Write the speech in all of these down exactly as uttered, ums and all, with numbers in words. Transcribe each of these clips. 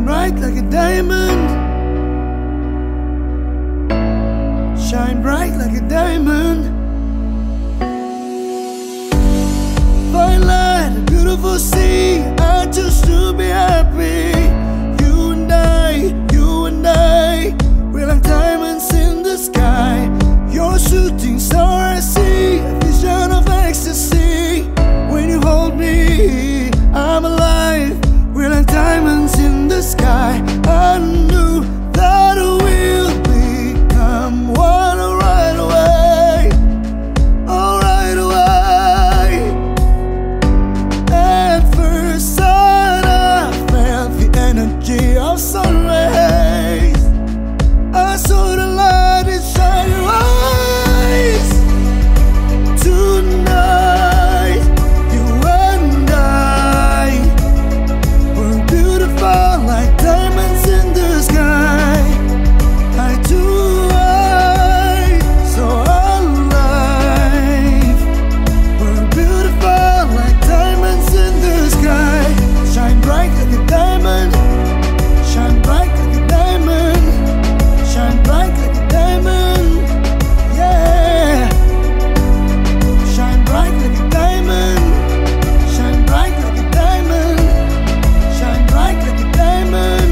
bright like a diamond. Shine bright like a diamond. Fine light, a beautiful sea. I choose to be happy. You and I, you and I, we're like diamonds in the sky. You're a shooting star I see, a vision of ecstasy. When you hold me, I'm alive. We're like diamonds in the sky. I knew that we'll become one right away, oh right away. At first sight I felt the energy of sun rays. I saw the light inside your eyes. Tonight, you and I were beautiful like diamonds in the sky. I do, I so alive. We're beautiful like diamonds in the sky. Shine bright like a diamond. Shine bright like a diamond. Shine bright like a diamond. Yeah. Shine bright like a diamond. Shine bright like a diamond. Shine bright like a diamond.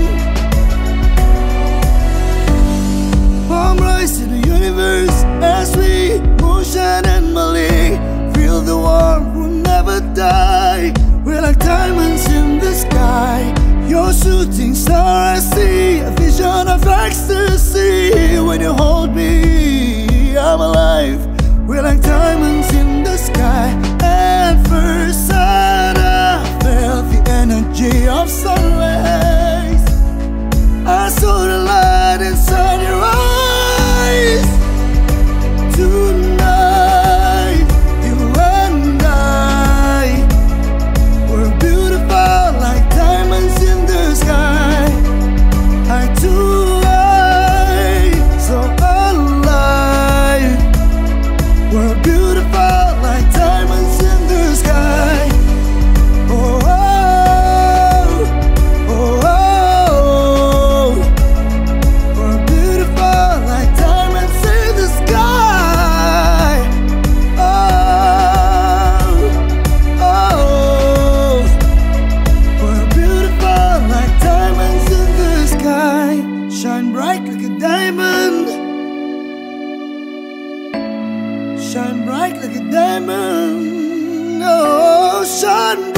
Palm rise to the universe as we motion and Mali. Feel the warmth, we'll never die. We're like diamonds in the sky. You're a shooting star I see, a vision of ecstasy. When you hold me, I'm alive. We're like diamonds in the sky. At first sight I felt the energy of sun rays. I saw the light inside your eyes. Tonight, you and I were beautiful like diamonds in the sky. I do, I so alive. We're beautiful like diamonds in the sky. Oh, oh, oh, oh. We're beautiful like diamonds in the sky. Oh, oh. We're beautiful like diamonds in the sky. Shine bright like a diamond. Shine bright like a diamond. Oh, shine